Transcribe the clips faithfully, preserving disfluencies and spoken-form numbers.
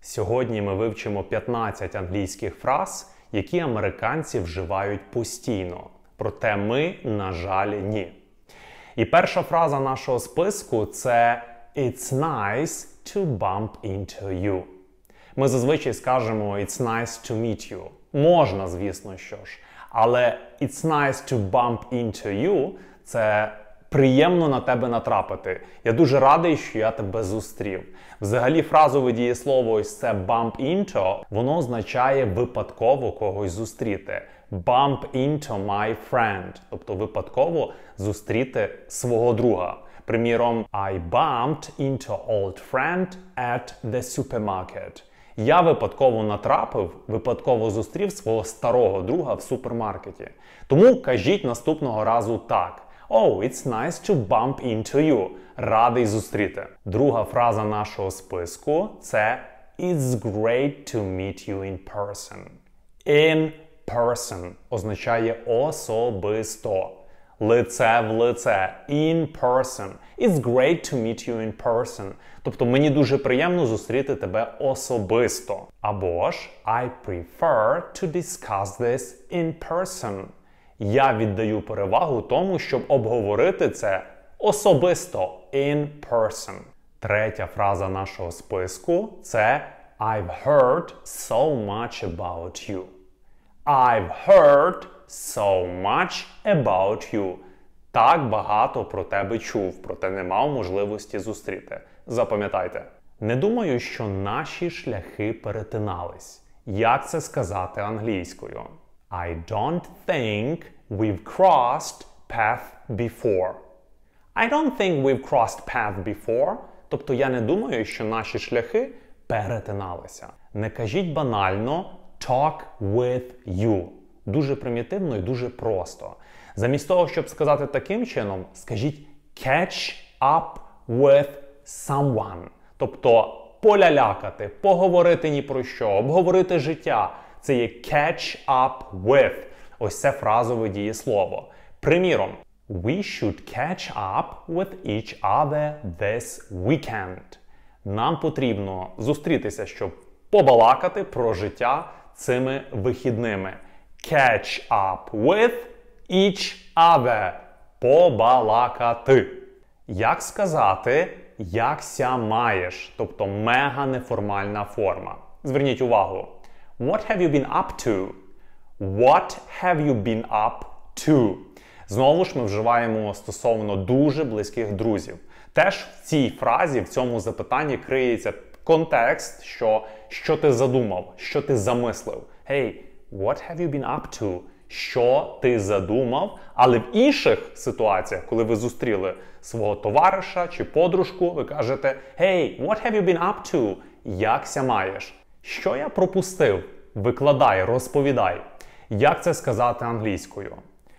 Сьогодні ми вивчимо п'ятнадцять англійських фраз, які американці вживають постійно. Проте ми, на жаль, ні. І перша фраза нашого списку – це «It's nice to bump into you». Ми зазвичай скажемо «It's nice to meet you». Можна, звісно, що ж. Але «It's nice to bump into you» – це приємно на тебе натрапити. Я дуже радий, що я тебе зустрів. Взагалі фразове дієслово ось це bump into, воно означає випадково когось зустріти. Bump into my friend. Тобто випадково зустріти свого друга. Приміром, I bumped into old friend at the supermarket. Я випадково натрапив, випадково зустрів свого старого друга в супермаркеті. Тому кажіть наступного разу так. Oh, it's nice to bump into you. Радий зустріти. Друга фраза нашого списку – це It's great to meet you in person. In person означає особисто. Лице в лице. In person. It's great to meet you in person. Тобто мені дуже приємно зустріти тебе особисто. Або ж I prefer to discuss this in person. Я віддаю перевагу тому, щоб обговорити це особисто, in person. Третя фраза нашого списку – це I've heard so much about you. I've heard so much about you. Так багато про тебе чув, проте не мав можливості зустріти. Запам'ятайте. Не думаю, що наші шляхи перетинались. Як це сказати англійською? I don't think we've crossed path before. I don't think we've crossed path before. Тобто я не думаю, що наші шляхи перетиналися. Не кажіть банально talk with you. Дуже примітивно і дуже просто. Замість того, щоб сказати таким чином, скажіть catch up with someone. Тобто полялякати, поговорити ні про що, обговорити життя. Це є catch up with. Ось це фразове дієслово. Приміром, we should catch up with each other this weekend. Нам потрібно зустрітися, щоб побалакати про життя цими вихідними. Catch up with each other. Побалакати. Як сказати «якся маєш», тобто мега неформальна форма. Зверніть увагу. What have you been up to? What have you been up to? Знову ж ми вживаємо стосовно дуже близьких друзів. Теж в цій фразі, в цьому запитанні криється контекст, що що ти задумав, що ти замислив. Hey, what have you been up to? Що ти задумав? Але в інших ситуаціях, коли ви зустріли свого товариша чи подружку, ви кажете Hey, what have you been up to? Якся маєш? Що я пропустив? Викладай, розповідай. Як це сказати англійською?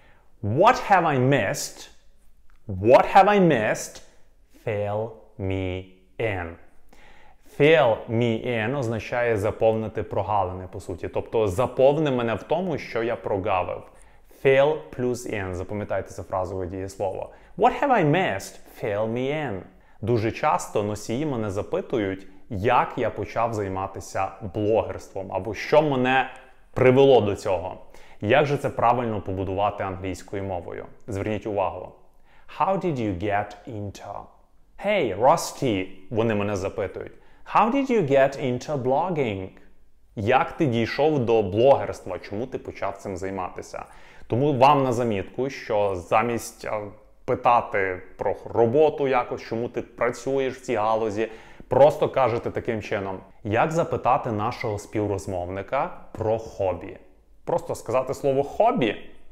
What have I missed? What have I missed? Fill me in. Fill me in означає заповнити прогалини, по суті. Тобто заповни мене в тому, що я прогавив. Fill плюс in. Запам'ятайте це фразове дієслово. What have I missed? Fill me in. Дуже часто носії мене запитують, як я почав займатися блогерством, або що мене привело до цього. Як же це правильно побудувати англійською мовою? Зверніть увагу. How did you get into? Hey, Rusty, вони мене запитують. How did you get into blogging? Як ти дійшов до блогерства? Чому ти почав цим займатися? Тому вам на замітку, що замість питати про роботу якось, чому ти працюєш в цій галузі, просто кажете таким чином. Як запитати нашого співрозмовника про хобі? Просто сказати слово «хобі»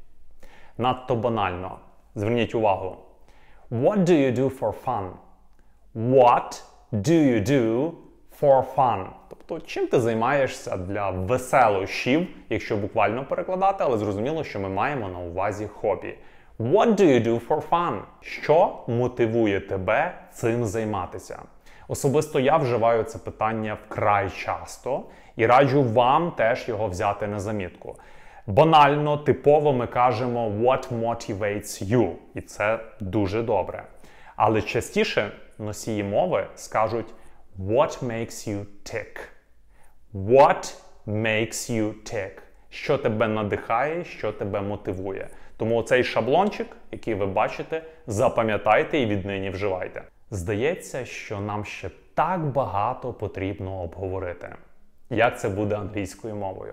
надто банально. Зверніть увагу. What do you do for fun? What do you do for fun? Тобто, чим ти займаєшся для веселощів, якщо буквально перекладати, але зрозуміло, що ми маємо на увазі хобі. What do you do for fun? Що мотивує тебе цим займатися? Особисто я вживаю це питання вкрай часто і раджу вам теж його взяти на замітку. Банально, типово ми кажемо «what motivates you» і це дуже добре. Але частіше носії мови скажуть «what makes you tick». What makes you tick? Що тебе надихає, що тебе мотивує. Тому оцей шаблончик, який ви бачите, запам'ятайте і віднині вживайте. Здається, що нам ще так багато потрібно обговорити. Як це буде англійською мовою?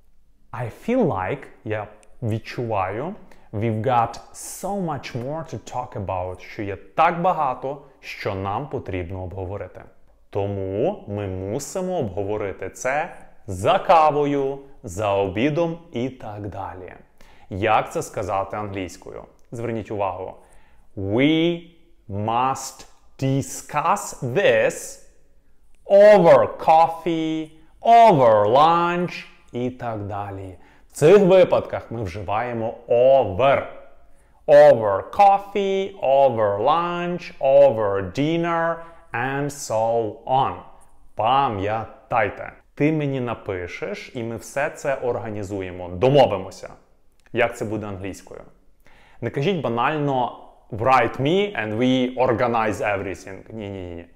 I feel like, я відчуваю, we've got so much more to talk about, що є так багато, що нам потрібно обговорити. Тому ми мусимо обговорити це за кавою, за обідом і так далі. Як це сказати англійською? Зверніть увагу. We must discuss this over coffee, over lunch і так далі. В цих випадках ми вживаємо over. Over coffee, over lunch, over dinner and so on. Пам'ятайте. Ти мені напишеш, і ми все це організуємо. Домовимося. Як це буде англійською? Не кажіть банально write me and we organize everything. Ні-ні-ні.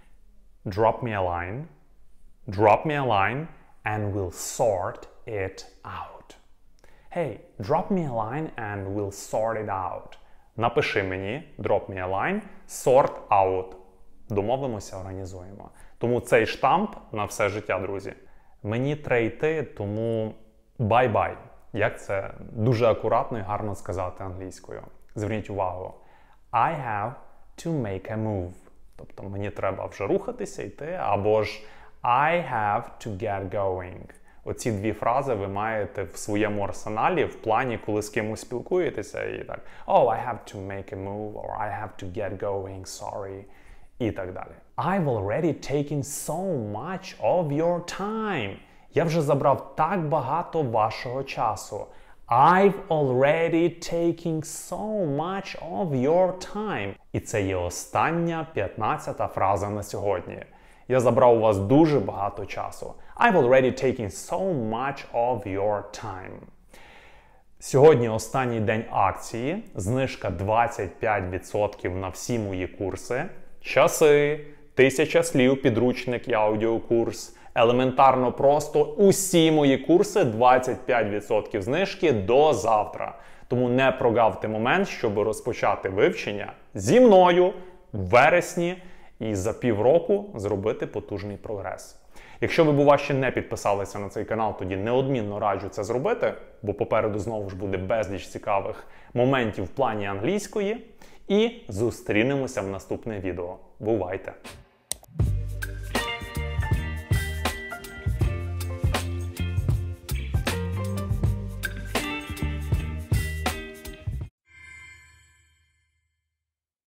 Drop me a line. Drop me a line and we'll sort it out. Hey, drop me a line and we'll sort it out. Напиши мені, drop me a line, sort out. Домовимося, організуємо. Тому цей штамп на все життя, друзі. Мені треба йти, тому bye-bye. Як це дуже акуратно і гарно сказати англійською? Зверніть увагу. I have to make a move. Тобто мені треба вже рухатися, йти, або ж I have to get going. Оці дві фрази ви маєте в своєму арсеналі в плані, коли з кимось спілкуєтеся і так. Oh, I have to make a move, or I have to get going, sorry. І так далі. I've already taken so much of your time. Я вже забрав так багато вашого часу. I've already taken so much of your time. І це є остання п'ятнадцята фраза на сьогодні. Я забрав у вас дуже багато часу. I've already taken so much of your time. Сьогодні останній день акції. Знижка двадцять п'ять відсотків на всі мої курси. Часи, тисяча слів, підручник і аудіокурс. Елементарно просто усі мої курси двадцять п'ять відсотків знижки до завтра. Тому не прогавте момент, щоб розпочати вивчення зі мною в вересні і за півроку зробити потужний прогрес. Якщо ви, бува, ще не підписалися на цей канал, тоді неодмінно раджу це зробити, бо попереду знову ж буде безліч цікавих моментів в плані англійської. І зустрінемося в наступне відео. Бувайте!